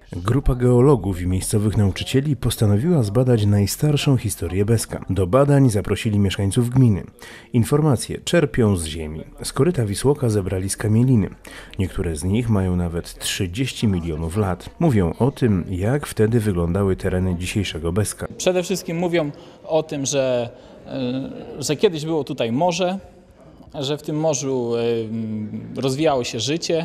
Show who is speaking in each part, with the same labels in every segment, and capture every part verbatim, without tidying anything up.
Speaker 1: Grupa geologów i miejscowych nauczycieli postanowiła zbadać najstarszą historię Beska. Do badań zaprosili mieszkańców gminy. Informacje czerpią z ziemi. Z koryta Wisłoka zebrali skamieliny. Niektóre z nich mają nawet trzydzieści milionów lat. Mówią o tym, jak wtedy wyglądały tereny dzisiejszego Beska.
Speaker 2: Przede wszystkim mówią o tym, że, że kiedyś było tutaj morze, że w tym morzu rozwijało się życie,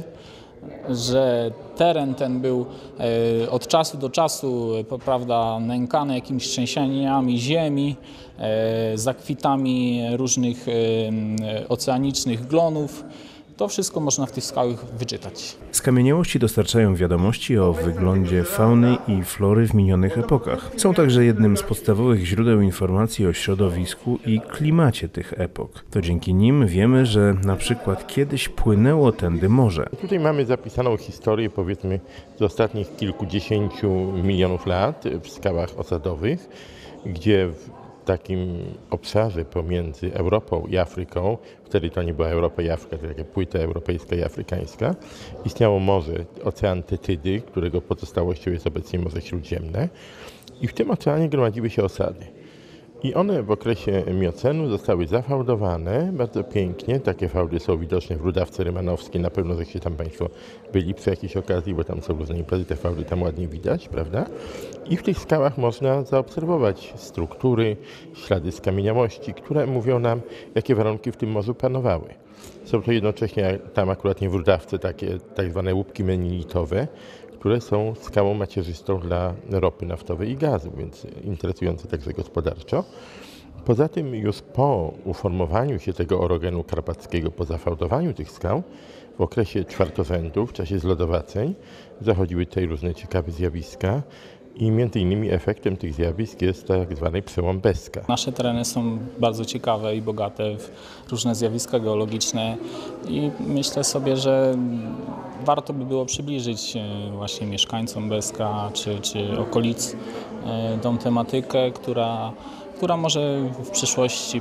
Speaker 2: że teren ten był od czasu do czasu, prawda, nękany jakimiś trzęsieniami ziemi, zakwitami różnych oceanicznych glonów. To wszystko można w tych skałach wyczytać.
Speaker 1: Skamieniałości dostarczają wiadomości o wyglądzie fauny i flory w minionych epokach. Są także jednym z podstawowych źródeł informacji o środowisku i klimacie tych epok. To dzięki nim wiemy, że na przykład kiedyś płynęło tędy morze.
Speaker 3: Tutaj mamy zapisaną historię, powiedzmy, z ostatnich kilkudziesięciu milionów lat w skałach osadowych, gdzie w takim obszarze pomiędzy Europą i Afryką, wtedy to nie była Europa i Afryka, to taka płyta europejska i afrykańska, istniało morze, ocean Tetydy, którego pozostałością jest obecnie Morze Śródziemne, i w tym oceanie gromadziły się osady. I one w okresie miocenu zostały zafałdowane bardzo pięknie. Takie fałdy są widoczne w Rudawce Rymanowskiej. Na pewno żeście tam Państwo byli przy jakiejś okazji, bo tam są różne imprezy, te fałdy tam ładnie widać, prawda? I w tych skałach można zaobserwować struktury, ślady skamieniałości, które mówią nam, jakie warunki w tym morzu panowały. Są to jednocześnie, tam akurat nie w Rudawce, takie tak zwane łupki menilitowe, które są skałą macierzystą dla ropy naftowej i gazu, więc interesujące także gospodarczo. Poza tym już po uformowaniu się tego orogenu karpackiego, po zafałdowaniu tych skał, w okresie czwartorzędu, w czasie zlodowaceń, zachodziły tutaj różne ciekawe zjawiska. I między innymi efektem tych zjawisk jest tak zwany przełom Beska.
Speaker 2: Nasze tereny są bardzo ciekawe i bogate w różne zjawiska geologiczne i myślę sobie, że warto by było przybliżyć właśnie mieszkańcom Beska czy, czy okolic tą tematykę, która, która może w przyszłości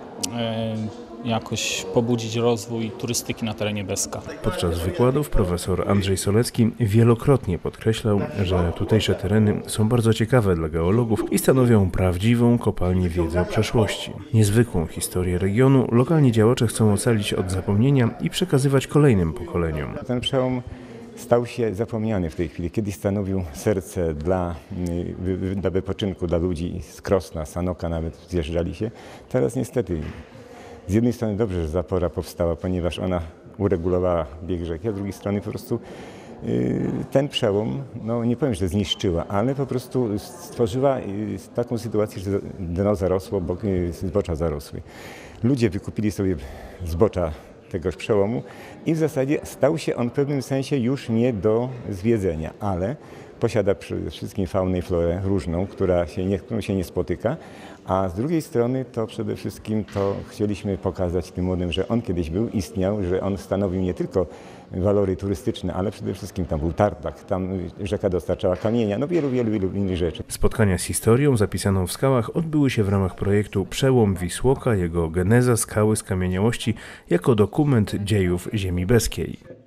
Speaker 2: jakoś pobudzić rozwój turystyki na terenie Beska.
Speaker 1: Podczas wykładów profesor Andrzej Solecki wielokrotnie podkreślał, że tutejsze tereny są bardzo ciekawe dla geologów i stanowią prawdziwą kopalnię wiedzy o przeszłości. Niezwykłą historię regionu lokalni działacze chcą ocalić od zapomnienia i przekazywać kolejnym pokoleniom.
Speaker 4: Ten przełom stał się zapomniany w tej chwili. Kiedyś stanowił serce dla, dla wypoczynku dla ludzi z Krosna, Sanoka nawet zjeżdżali się. Teraz niestety z jednej strony dobrze, że zapora powstała, ponieważ ona uregulowała bieg rzeki, a z drugiej strony po prostu yy, ten przełom, no nie powiem, że zniszczyła, ale po prostu stworzyła yy, taką sytuację, że dno zarosło, bo, yy, zbocza zarosły. Ludzie wykupili sobie zbocza tegoż przełomu i w zasadzie stał się on w pewnym sensie już nie do zwiedzenia, ale posiada przede wszystkim faunę i florę różną, która się nie, którą się nie spotyka, a z drugiej strony to przede wszystkim to chcieliśmy pokazać tym młodym, że on kiedyś był, istniał, że on stanowił nie tylko walory turystyczne, ale przede wszystkim tam był tartak, tam rzeka dostarczała kamienia, no wielu, wielu, wielu innych rzeczy.
Speaker 1: Spotkania z historią zapisaną w skałach odbyły się w ramach projektu Przełom Wisłoka, jego geneza, skały, skamieniałości jako dokument dziejów ziemi beskiej.